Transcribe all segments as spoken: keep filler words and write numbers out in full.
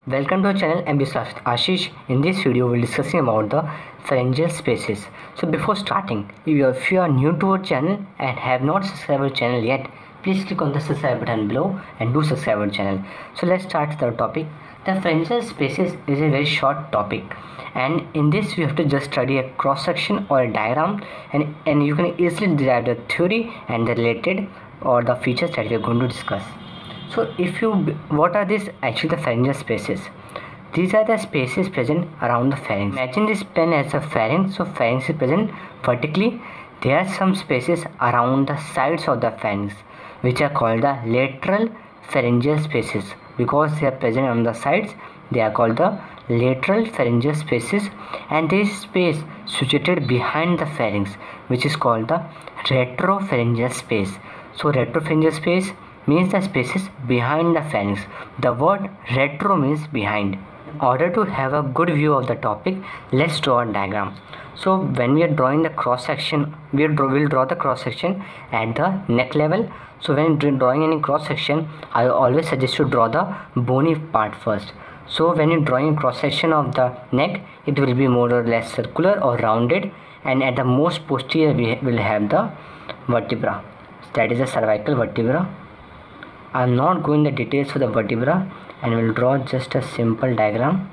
Welcome to our channel M B Soft Ashish. In this video, we'll discussing about the pharyngeal spaces. So before starting, if you, are, if you are new to our channel and have not subscribed our channel yet, please click on the subscribe button below and do subscribe our channel. So let's start the topic. The pharyngeal spaces is a very short topic, and in this you have to just study a cross section or a diagram, and and you can easily derive the theory and the related or the features that we are going to discuss. So if you, what are these actually the pharyngeal spaces? These are the spaces present around the pharynx. Imagine this pen as a pharynx. So pharynx is present vertically. There are some spaces around the sides of the pharynx which are called the lateral pharyngeal spaces. Because they are present on the sides, they are called the lateral pharyngeal spaces, and there is space situated behind the pharynx which is called the retropharyngeal space. So retropharyngeal space means the spaces behind the pharynx. The word retro means behind. In order to have a good view of the topic, let's draw a diagram. So when we are drawing the cross section, we will draw, we'll draw the cross section at the neck level. So when drawing any cross section, I always suggest to draw the bony part first. So when you're drawing a cross section of the neck, it will be more or less circular or rounded, and at the most posterior we will have the vertebra, that is the cervical vertebra. I am not going the details for the vertebra, and will draw just a simple diagram.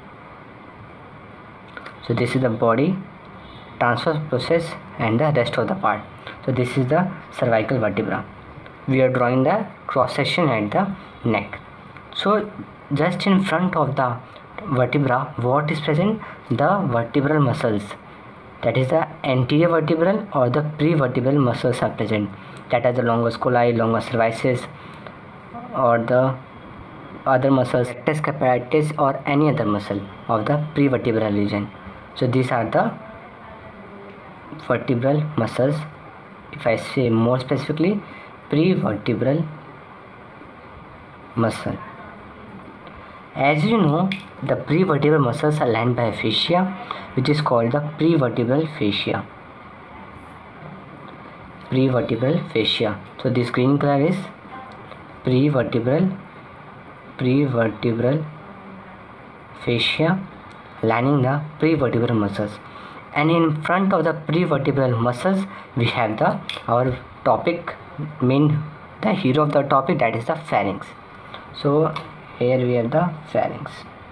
So this is the body, transverse process, and the rest of the part. So this is the cervical vertebra. We are drawing the cross section at the neck. So just in front of the vertebra, what is present? The vertebral muscles, that is the anterior vertebral or the prevertebral muscles are present, that are the longus colli, longus cervicis, or the other muscles, rectus capitis, or any other muscle of the prevertebral region. So these are the vertebral muscles. If I say more specifically, prevertebral muscle. As you know, the prevertebral muscles are lined by a fascia which is called the prevertebral fascia. Prevertebral fascia. So this green color is prevertebral prevertebral fascia lining the prevertebral muscles, and in front of the prevertebral muscles we have the our topic main the hero of the topic, that is the pharynx. So here we have the pharynx.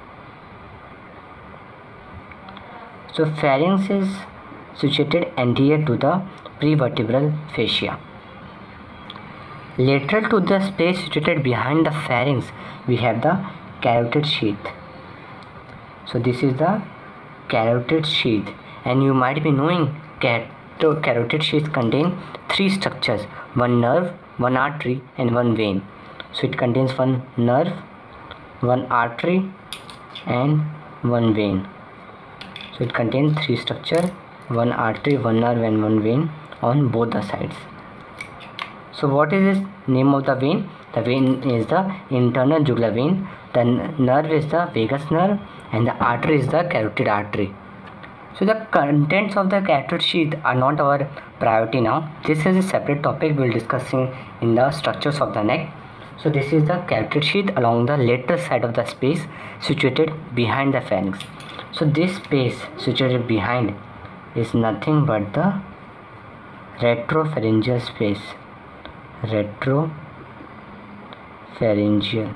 So pharynx is situated anterior to the prevertebral fascia. Lateral to the space situated behind the pharynx, we have the carotid sheath. So this is the carotid sheath, and you might be knowing carotid sheath contain three structures: one nerve, one artery, and one vein. So it contains one nerve, one artery, and one vein. So it contains three structures: one artery, one nerve, and one vein on both the sides. So what is the name of the vein? The vein is the internal jugular vein, the nerve is the vagus nerve, and the artery is the carotid artery. So the contents of the carotid sheath are not our priority now. This is a separate topic we will discussing in the structures of the neck. So this is the carotid sheath along the lateral side of the space situated behind the pharynx. So this space situated behind is nothing but the retropharyngeal space. Retropharyngeal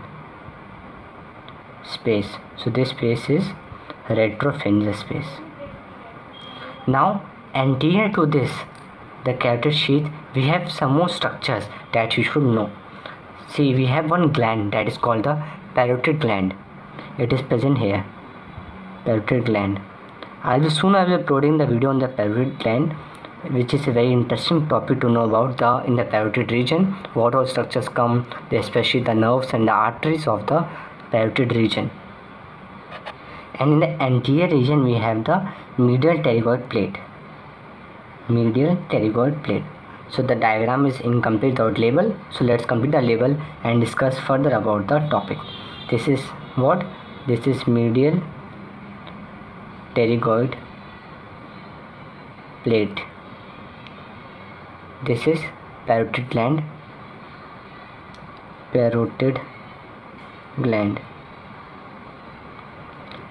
space. So this space is retropharyngeal space. Now anterior to this, the carotid sheath, we have some more structures that you should know. See, we have one gland that is called the parotid gland. It is present here, parotid gland. I will soon I will be uploading the video on the parotid gland, which is a very interesting topic to know about the in the parotid region, what all structures come, especially the nerves and the arteries of the parotid region. And in the anterior region we have the medial pterygoid plate. Medial pterygoid plate. So the diagram is incomplete without label. So let's complete the label and discuss further about the topic. This is what? This is medial pterygoid plate. This is parotid gland. Parotid gland.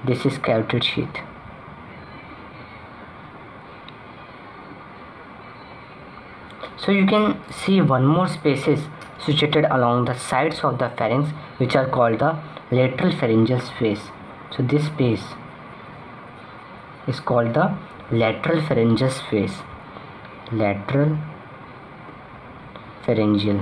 This is carotid sheath. So you can see one more spaces situated along the sides of the pharynx, which are called the lateral pharyngeal space. So this space is called the lateral pharyngeal space. Lateral pharyngeal.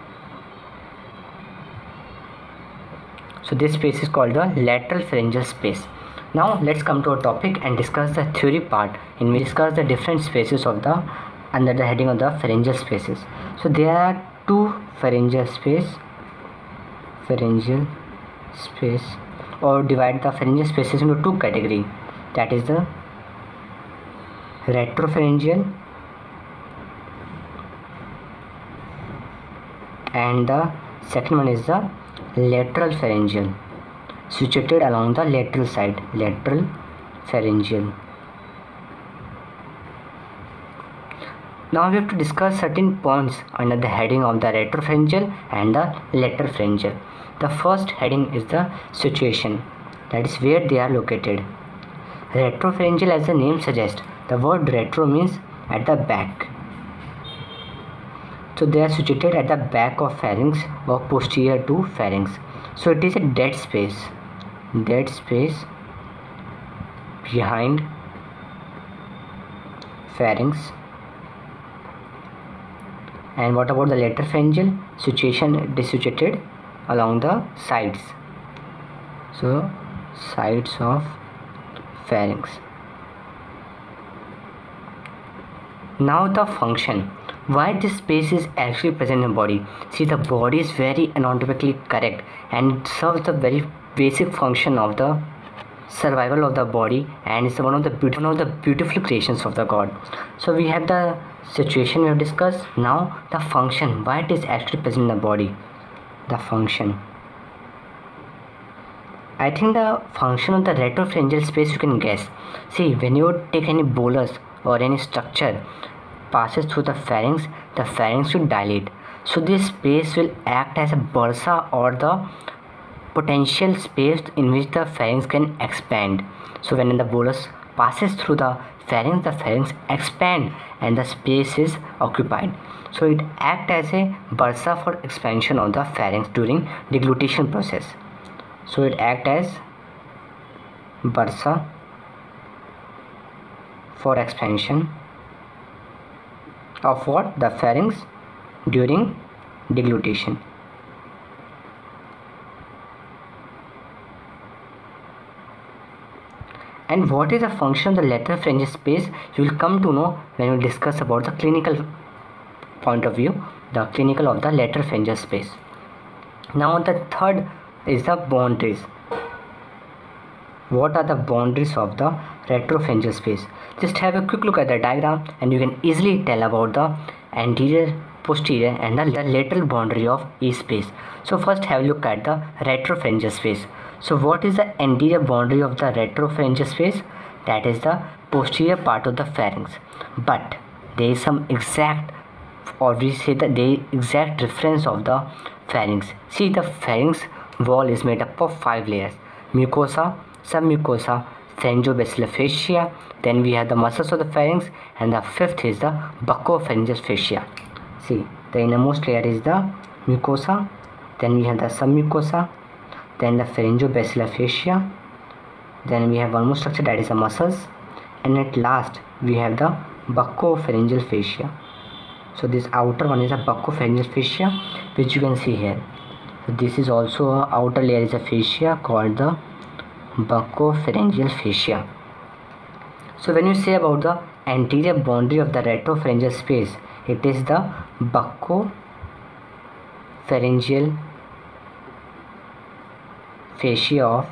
So this space is called the lateral pharyngeal space. Now let's come to a topic and discuss the theory part, in which we discuss the different spaces of the under the heading of the pharyngeal spaces. So there are two pharyngeal space, pharyngeal space, or divide the pharyngeal spaces into two categories. That is the retropharyngeal and the second one is the lateral pharyngeal, situated along the lateral side. Lateral pharyngeal. Now we have to discuss certain points under the heading of the retropharyngeal and the lateral pharyngeal. The first heading is the situation, that is where they are located. Retropharyngeal, as the name suggests, the word retro means at the back. So they are situated at the back of pharynx or posterior to pharynx. So it is a dead space, dead space behind pharynx. And what about the lateral pharyngeal? Situation, it is situated along the sides. So sides of pharynx. Now the function. Why this space is actually present in the body? See, the body is very anatomically correct and serves the very basic function of the survival of the body, and it's one of the beautiful, one of the beautiful creations of the God. So we have the situation we have discussed. Now the function, why it is actually present in the body. The function. I think the function of the retropharyngeal space you can guess. See, when you take any bolus or any structure passes through the pharynx, the pharynx will dilate. So this space will act as a bursa, or the potential space in which the pharynx can expand. So when the bolus passes through the pharynx, the pharynx expand and the space is occupied. So it acts as a bursa for expansion of the pharynx during deglutition process. So it acts as bursa for expansion of what? The pharynx during deglutition. And what is the function of the lateral pharyngeal space? You will come to know when we discuss about the clinical point of view, the clinical of the lateral pharyngeal space. Now the third is the boundaries. What are the boundaries of the retropharyngeal space? Just have a quick look at the diagram and you can easily tell about the anterior, posterior and the lateral boundary of each space. So first have a look at the retropharyngeal space. So what is the anterior boundary of the retropharyngeal space? That is the posterior part of the pharynx. But there is some exact, or we say that the exact reference of the pharynx. See, the pharynx wall is made up of five layers: mucosa, submucosa, pharyngobasilar fascia. Then we have the muscles of the pharynx, and the fifth is the buccopharyngeal fascia. See, the innermost layer is the mucosa, then we have the submucosa, then the pharyngobasilar fascia, then we have one more structure, that is the muscles, and at last we have the buccopharyngeal fascia. So this outer one is a buccopharyngeal fascia, which you can see here. So this is also a outer layer is a fascia called the buccopharyngeal fascia. So when you say about the anterior boundary of the retropharyngeal space, it is the buccopharyngeal fascia of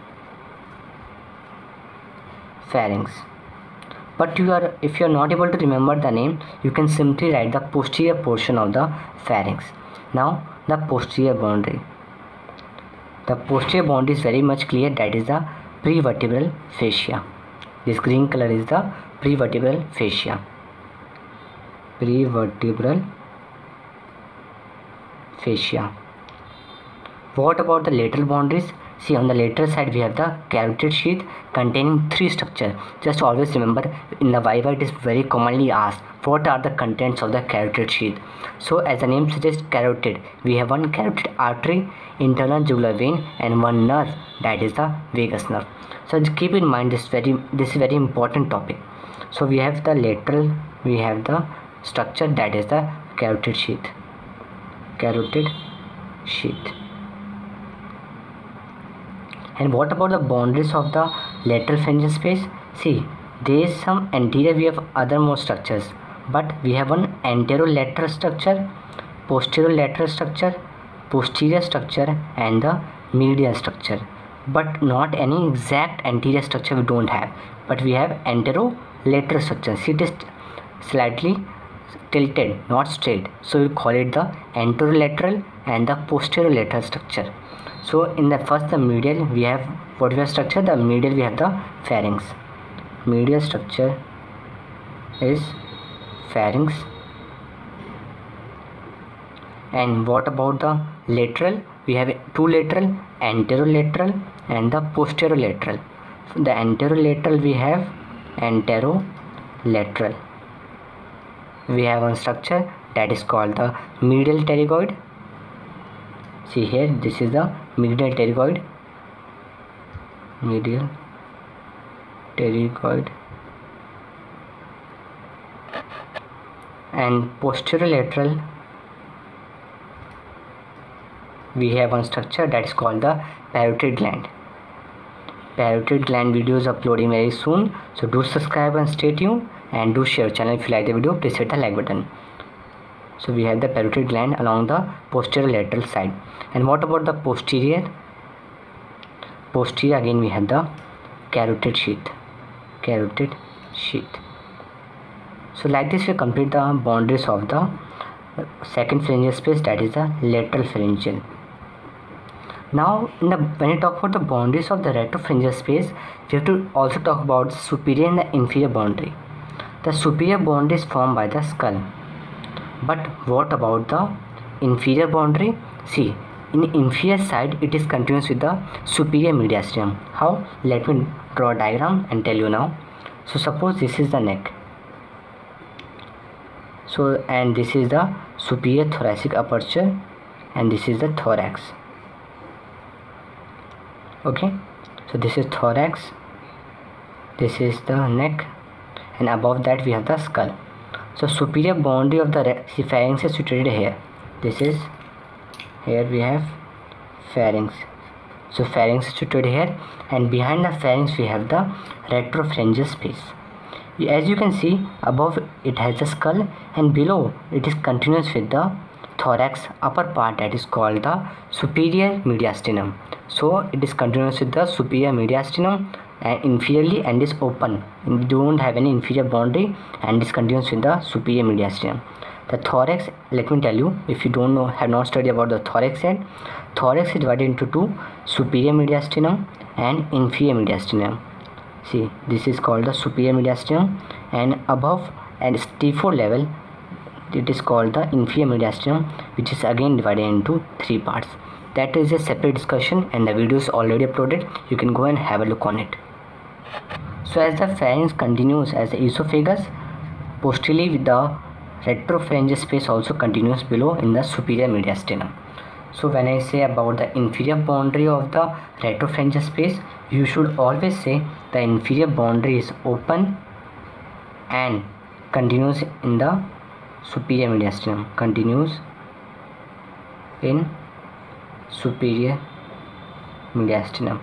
pharynx. But you are, if you are not able to remember the name, you can simply write the posterior portion of the pharynx. Now the posterior boundary. The posterior boundary is very much clear, that is the prevertebral fascia. This green color is the prevertebral fascia. Prevertebral fascia. What about the lateral boundaries? See, on the lateral side we have the carotid sheath containing three structures. Just always remember, in the Viva it is very commonly asked, what are the contents of the carotid sheath? So as the name suggests, carotid, we have one carotid artery, internal jugular vein, and one nerve, that is the vagus nerve. So just keep in mind this very this is very important topic. So we have the lateral, we have the structure, that is the carotid sheath. Carotid sheath. And what about the boundaries of the lateral pharyngeal space? See, there is some anterior, we have other more structures, but we have one anterolateral structure, posterolateral structure, posterior structure, and the medial structure, but not any exact anterior structure we don't have, but we have anterolateral structure. See, it is slightly tilted, not straight, so we call it the anterolateral and the posterolateral structure. So in the first, the medial, we have what we have structure, the medial we have the pharynx. Medial structure is pharynx. And what about the lateral? We have two lateral, anterolateral and the posterolateral. So the anterolateral we have anterolateral. We have one structure that is called the medial pterygoid. See here, this is the medial pterygoid. Medial pterygoid. And posterolateral, we have one structure that is called the parotid gland. Parotid gland videos uploading very soon, so do subscribe and stay tuned, and do share channel. If you like the video, please hit the like button. So we have the parotid gland along the posterolateral side. And what about the posterior? Posterior, again we have the carotid sheath. Carotid sheath. So like this we complete the boundaries of the second pharyngeal space, that is the lateral pharyngeal. Now in the, when you talk about the boundaries of the retropharyngeal space, we have to also talk about superior and the inferior boundary. The superior boundary is formed by the skull. But what about the inferior boundary? See, in the inferior side it is continuous with the superior mediastinum. How? Let me draw a diagram and tell you now. So suppose this is the neck. So and this is the superior thoracic aperture, and this is the thorax. Okay, so this is thorax, this is the neck, and above that we have the skull. So superior boundary of the pharynx is situated here. This is here we have pharynx. So pharynx is situated here, and behind the pharynx we have the retropharyngeal space. As you can see, above it has the skull, and below it is continuous with the thorax upper part, that is called the superior mediastinum. So it is continuous with the superior mediastinum and inferiorly, and is open. We don't have any inferior boundary, and is continuous with the superior mediastinum. The thorax, let me tell you, if you don't know, have not studied about the thorax head, thorax is divided into two, superior mediastinum and inferior mediastinum. See, this is called the superior mediastinum, and above and T four level it is called the inferior mediastinum, which is again divided into three parts. That is a separate discussion, and the video is already uploaded. You can go and have a look on it. So as the pharynx continues as the esophagus, posteriorly with the retropharyngeal space also continues below in the superior mediastinum. So when I say about the inferior boundary of the retropharyngeal space, you should always say the inferior boundary is open and continues in the superior mediastinum. Continues in superior mediastinum.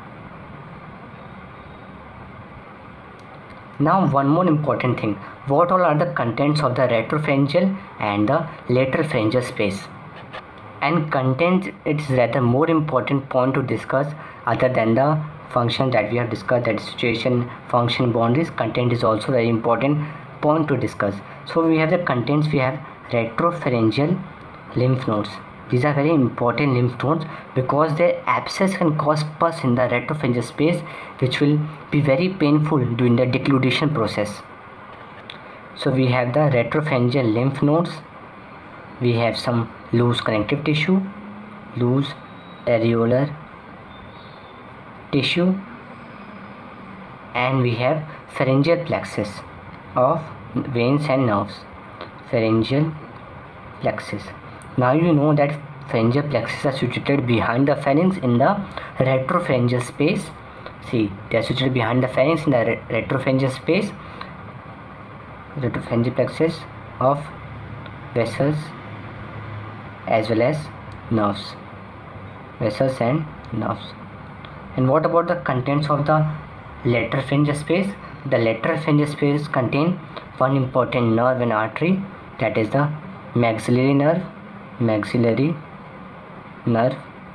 Now one more important thing, what all are the contents of the retropharyngeal and the lateral pharyngeal space? And content, it is rather more important point to discuss other than the function that we have discussed, that is situation, function, boundaries. Content is also very important point to discuss. So we have the contents, we have retropharyngeal lymph nodes. These are very important lymph nodes because their abscess can cause pus in the retropharyngeal space, which will be very painful during the deglutition process. So we have the retropharyngeal lymph nodes. We have some loose connective tissue, loose areolar tissue, and we have pharyngeal plexus of veins and nerves. Pharyngeal plexus. Now you know that pharyngeal plexus are situated behind the pharynx in the retropharyngeal space. See, they are situated behind the pharynx in the re retropharyngeal space. Retropharyngeal plexus of vessels as well as nerves. Vessels and nerves. And what about the contents of the lateral pharyngeal space? The lateral pharyngeal space contain one important nerve and artery, that is the maxillary nerve, maxillary nerve,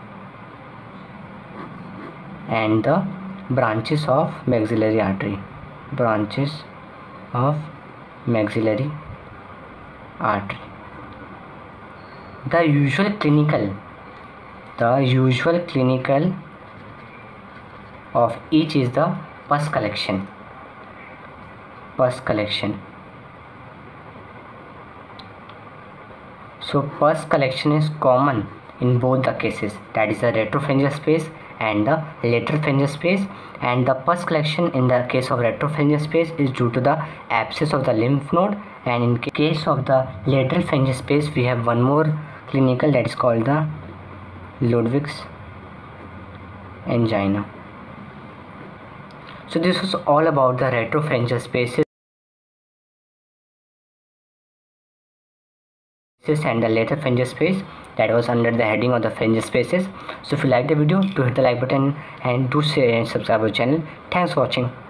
and the branches of maxillary artery, branches of maxillary artery. The usual clinical, the usual clinical of each is the pus collection. Pus collection. So pus collection is common in both the cases, that is the retropharyngeal space and the lateral pharyngeal space. And the pus collection in the case of retropharyngeal space is due to the abscess of the lymph node, and in case of the lateral pharyngeal space we have one more clinical, that is called the Ludwig's angina. So this was all about the retropharyngeal spaces and the lateral pharyngeal space, that was under the heading of the pharyngeal spaces. So if you like the video, do hit the like button and do share and subscribe our channel. Thanks for watching.